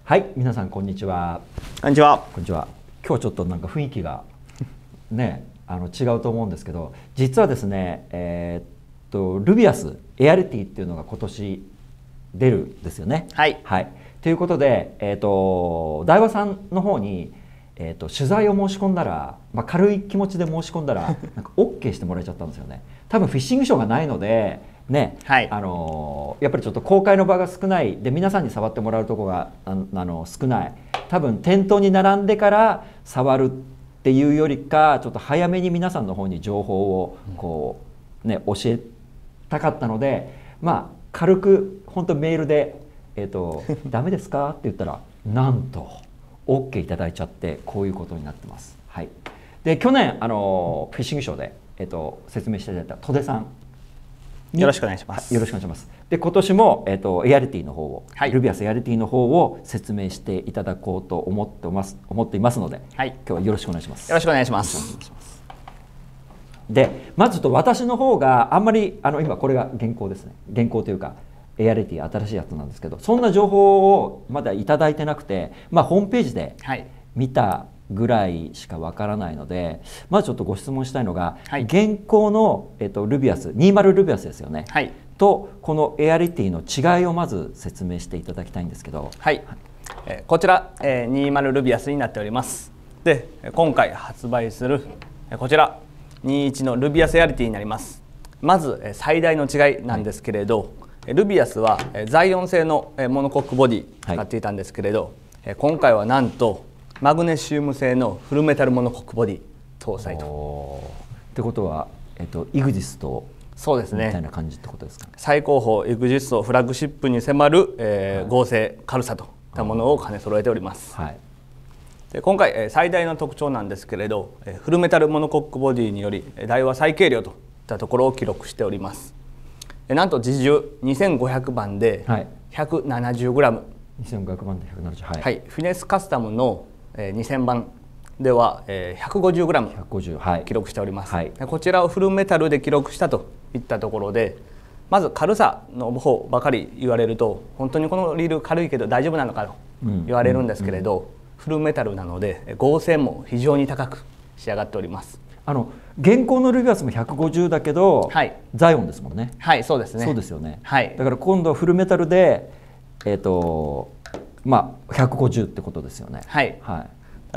はい、皆さんこんにちは。 こんにちは。 こんにちは。今日ちょっとなんか雰囲気がね、違うと思うんですけど、実はですね、ルビアスエアリティっていうのが今年出るんですよね。 はい。 はい。ということで、大和さんの方に、取材を申し込んだら、軽い気持ちで申し込んだらなんか OK してもらえちゃったんですよね。多分フィッシングショーがないので。ね、 はい、 やっぱりちょっと公開の場が少ないで、皆さんに触ってもらうところが少ない。多分店頭に並んでから触るっていうよりか、ちょっと早めに皆さんの方に情報をこう、ね、教えたかったので、軽く本当メールでダメですかって言ったら、なんと OK いただいちゃって、こういうことになってます。はい。で、去年フィッシングショーで説明していただいた戸出さん、 よろしくお願いします。 よろしくお願いします。で、今年もエアリティの方を、 はい、 ルビアスエアリティの方を説明していただこうと思っていますので、はい、今日はよろしくお願いします。 よろしくお願いします。 で、まずちょっと私の方があんまり今これが原稿ですね。原稿というかエアリティ新しいやつなんですけど、そんな情報をまだいただいてなくて、ホームページで見たぐらいしかわからないので、まずちょっとご質問したいのが、はい、現行の、ルビアス20ルビアスですよね、はい、とこのエアリティの違いをまず説明していただきたいんですけど、 はい、こちら、20ルビアスになっております。で、今回発売するこちら21のルビアスエアリティになります。まず最大の違いなんですけれど、はい、ルビアスはザイオン製のモノコックボディ使っていたんですけれど、はい、今回はなんとマグネシウム製のフルメタルモノコックボディ搭載と。 ってことは、イグジストそうですね、 みたいな感じってことですかね。 最高峰イグジストフラッグシップに迫る、合成軽さといったものを兼ね揃えております。はい、で今回最大の特徴なんですけれど、フルメタルモノコックボディにより台は最軽量といったところを記録しております。なんと自重2500番で 170g、 2500番で170、 はいはい、フィネスカスタムの2000番では 150g 記録しております。はい、こちらをフルメタルで記録したといったところで、まず軽さの方ばかり言われると、本当にこのリール軽いけど大丈夫なのかと言われるんですけれど、フルメタルなので合成も非常に高く仕上がっております。 現行のルビアスも150だけど、はい、ザイオンですもんね。 はい、そうですね。 そうですよね。 はい、 だから今度フルメタルで150ってことですよね。 はい、はい、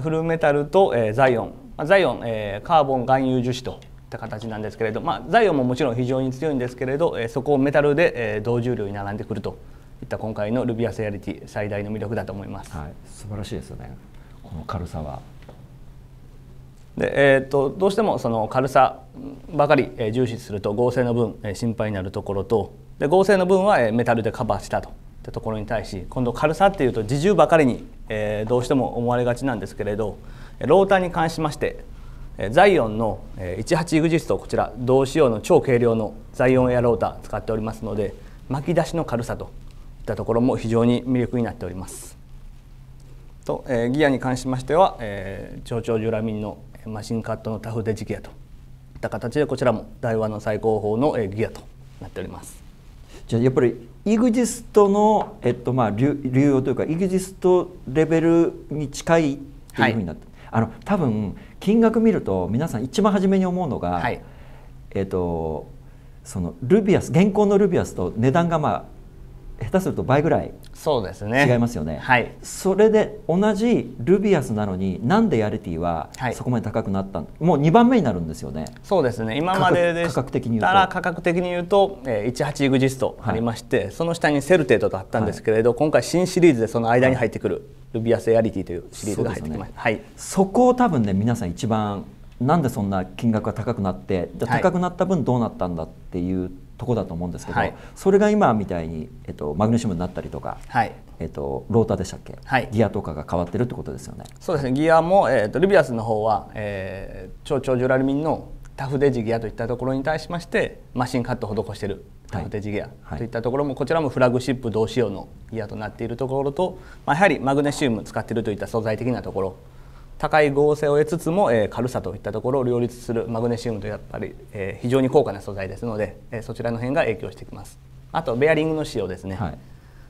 フルメタルと、ザイオン、ザイオン、カーボン含有樹脂といった形なんですけれど、ザイオンももちろん非常に強いんですけれど、そこをメタルで、同重量に並んでくるといった今回のルビアスエアリティ最大の魅力だと思います。 はい、素晴らしいですよね、この軽さは。 でどうしてもその軽さばかり重視すると合成の分心配になるところと、で合成の分はメタルでカバーしたといったところに対し、今度軽さっていうと自重ばかりにどうしても思われがちなんですけれど、ローターに関しましてザイオンの18イグジスト、こちら同仕様の超軽量のザイオンエアローター使っておりますので、巻き出しの軽さといったところも非常に魅力になっております。とギアに関しましては超長ジュラミンのマシンカットのタフデジギアといった形で、こちらも台湾の最高峰のギアとなっております。 じゃあやっぱりイグジストの、流用というかイグジストレベルに近いっていうふうになって、はい、多分金額見ると皆さん一番初めに思うのが、はい、そのルビアス、現行のルビアスと値段が下手すると倍ぐらい違いますよね。はい、それで同じルビアスなのになんでエアリティはそこまで高くなったの、はい、もう2番目になるんですよね。 そうですね、今まででしたら価格的に言うと18イグジストありまして、はい、その下にセルテートとあったんですけれど、はい、今回新シリーズでその間に入ってくるルビアスエアリティというシリーズが入ってきました。はい、 そこを多分ね、皆さん一番なんでそんな金額が高くなって、高くなった分どうなったんだっていうとこだと思うんですけど、はい、それが今みたいに、マグネシウムになったりとか、はい、ローターでしたっけ、はい、ギアとかが変わってるってことですよね。 そうですね、ギアも、ルビアスの方は、超長ジュラルミンのタフデジギアといったところに対しましてマシンカットを施しているタフデジギアといったところも、こちらもフラッグシップ同仕様のギアとなっているところと、やはりマグネシウム使っているといった素材的なところ、高い合成を得つつも軽さといったところを両立するマグネシウムとやっぱり非常に高価な素材ですので、そちらの辺が影響してきます。あとベアリングの使用ですね、はい、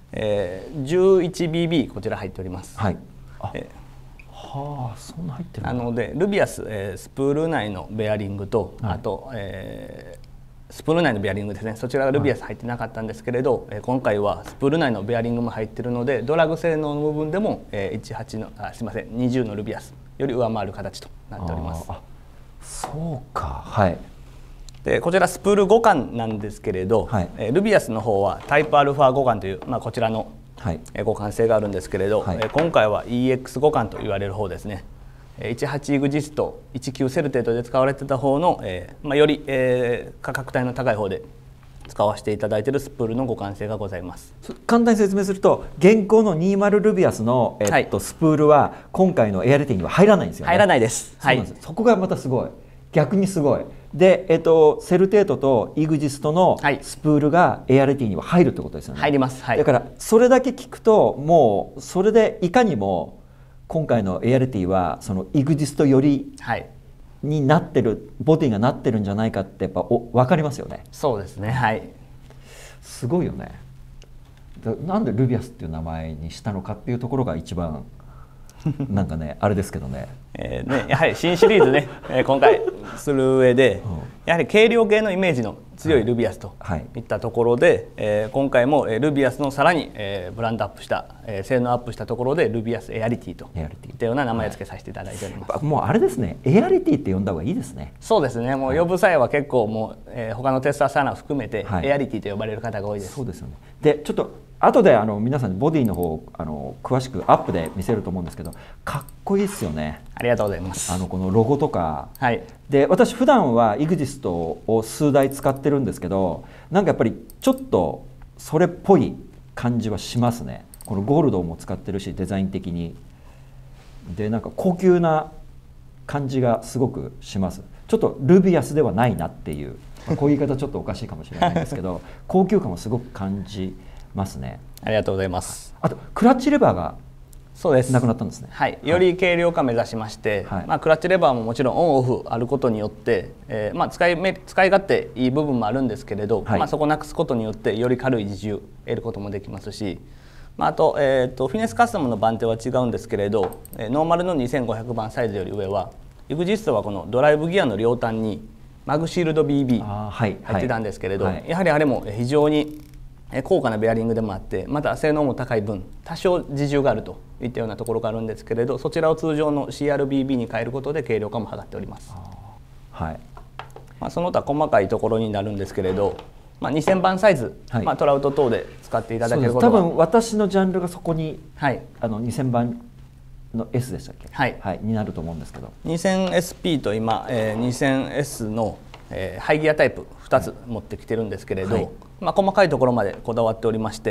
11BB こちら入っております。 はい。はあ、そんな入ってる。 なのでルビアス、スプール内のベアリングと、 はい、 あと、スプール内のベアリングですね、そちらがルビアス入ってなかったんですけれど、今回はスプール内のベアリングも入っているのでドラッグ性能の部分でも、18のすみません20のルビアスより上回る形となっております。 そうか。はい。 でこちらスプール互換なんですけれど、はい、ルビアスの方はタイプアルファ互換という、こちらの互換性があるんですけれど、はい、今回は EX 互換と言われる方ですね。18イグジスト19セルテートで使われてた方の、より、価格帯の高い方で使わせていただいているスプールの互換性がございます。 簡単に説明すると現行の20ルビアスの、はい、スプールは今回のエアリティには入らないんですよね。 入らないです。 はい、そこがまたすごい、逆にすごいで、セルテートとイグジストのスプールがエアリティには入るってことですよね。 入ります。はい、 だからそれだけ聞くともうそれでいかにも今回のエアリティはそのイグジスト寄りになってる、ボディがなってるんじゃないかってやっぱ分かりますよね。 そうですね。はい。 すごいよね。なんでルビアスっていう名前にしたのかっていうところが一番なんかねあれですけどね。 やはり新シリーズね今回する上で、やはり軽量系のイメージの強いルビアスといったところで、今回もルビアスのさらにブランドアップした性能アップしたところでルビアスエアリティといったような名前を付けさせていただいております。 もうあれですね、エアリティって呼んだ方がいいですね。 そうですね。もう呼ぶ際は結構もう、他のテスターさん含めて、エアリティと呼ばれる方が多いです。 そうですよね。でちょっと後で皆さんにボディの方詳しくアップで見せると思うんですけど、かっこいいですよね。 ありがとうございます。 このロゴとか、 はい、 で私普段はイグジストを数台使ってるんですけど、なんかやっぱりちょっとそれっぽい感じはしますね。このゴールドも使ってるしデザイン的にでなんか高級な感じがすごくします。ちょっとルビアスではないなっていう、こういう言い方ちょっとおかしいかもしれないんですけど高級感もすごく感じますね。 ありがとうございます。 あとクラッチレバーがそうです。 なくなったんですね。 はい、より軽量化目指しまして、クラッチレバーももちろんオンオフあることによって、使い勝手いい部分もあるんですけれど、そこをなくすことによってより軽い自重を得ることもできますし、あと、フィネスカスタムの番手は違うんですけれど、ノーマルの2500番サイズより上はイグジストはこのドライブギアの両端にマグシールド BB 入ってたんですけれど、やはりあれも非常に高価なベアリングでもあって、また性能も高い分多少自重があるといったようなところがあるんですけれど、そちらを通常の CRBB に変えることで軽量化も図っております。はい、その他細かいところになるんですけれど、2000番サイズ、トラウト等で使っていただけることが、 多分私のジャンルがそこに、2000番の S でしたっけ、になると思うんですけど、 2000SP と今、2000S のハイギアタイプ2つ持ってきてるんですけれど、細かいところまでこだわっておりまして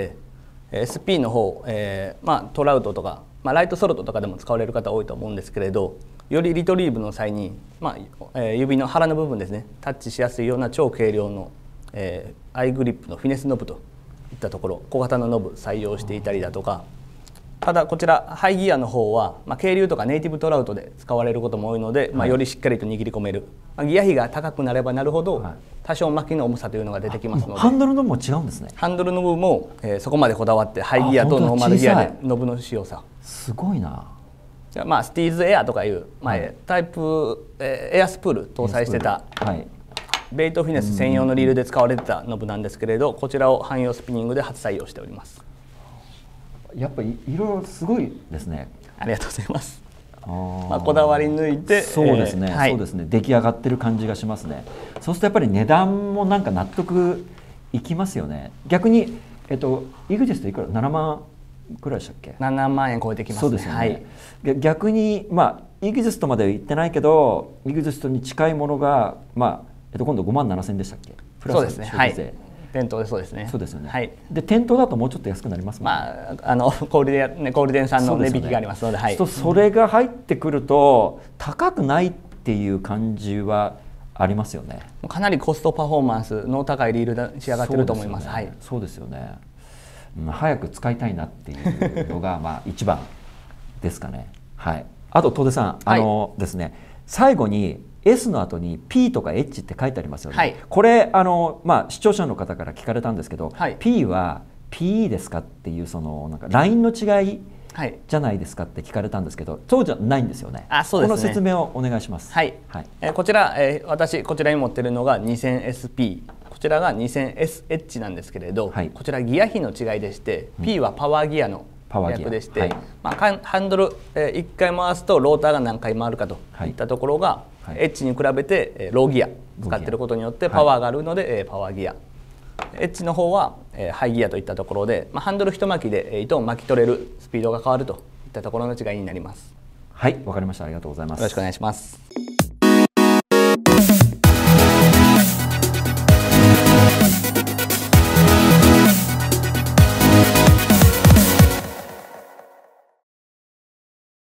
、SP の方、トラウトとか、ライトソルトとかでも使われる方多いと思うんですけれど、よりリトリーブの際に、指の腹の部分ですね、タッチしやすいような超軽量の、アイグリップのフィネスノブといったところ、小型のノブ採用していたりだとか、ただこちらハイギアの方は、軽流とかネイティブトラウトで使われることも多いので、よりしっかりと握り込める、ギア比が高くなればなるほど、多少巻きの重さというのが出てきますので、 ハンドルノブも違うんですね。 ハンドルノブも、そこまでこだわってハイギアとノーマルギアでノブの仕様さ、 すごいな。 スティーズエアとかいうタイプ、エアスプール搭載してた、ベイトフィネス専用のリールで使われてたノブなんですけれど、こちらを汎用スピニングで初採用しております。 やっぱりいろいろすごいですね。 ありがとうございます。こだわり抜いて、 そうですね、そうですね、出来上がってる感じがしますね。そうするとやっぱり値段もなんか納得いきますよね。逆にイグジストいくら7万くらいでしたっけ ？7万円超えてきますね。 そうですよね。逆にイグジストまでは行ってないけど、イグジストに近いものが今度5万7千円でしたっけ？プラスそうですね。はい。店頭でそうですね。 そうですよね。 はい。 で店頭だともうちょっと安くなりますもんね。 小売店さんの値引きがありますので、はい。 それが入ってくると高くないっていう感じはありますよね。 かなりコストパフォーマンスの高いリールで仕上がってると思います。はい。 そうですよね。早く使いたいなっていうのが一番ですかね。はい。あと戸出さん、ですね、最後にS の後に P とか H って書いてありますよね。これ視聴者の方から聞かれたんですけど、P は PE ですかっていうそのなんかラインの違いじゃないですかって聞かれたんですけど、そうじゃないんですよね。 そうですね。 この説明をお願いします。 はい。こちら、私こちらに持ってるのが 2000SP、こちらが 2000SH なんですけれど、こちらギア比の違いでして、P はパワーギアの略でして、ハンドル1回回すとローターが何回回るかといったところが、H に比べてローギア使っていることによってパワーがあるのでパワーギア、H の方はハイギアといったところで、ハンドル一巻きで糸を巻き取れるスピードが変わるといったところの違いになります。 はい、わかりました。ありがとうございます。 よろしくお願いします。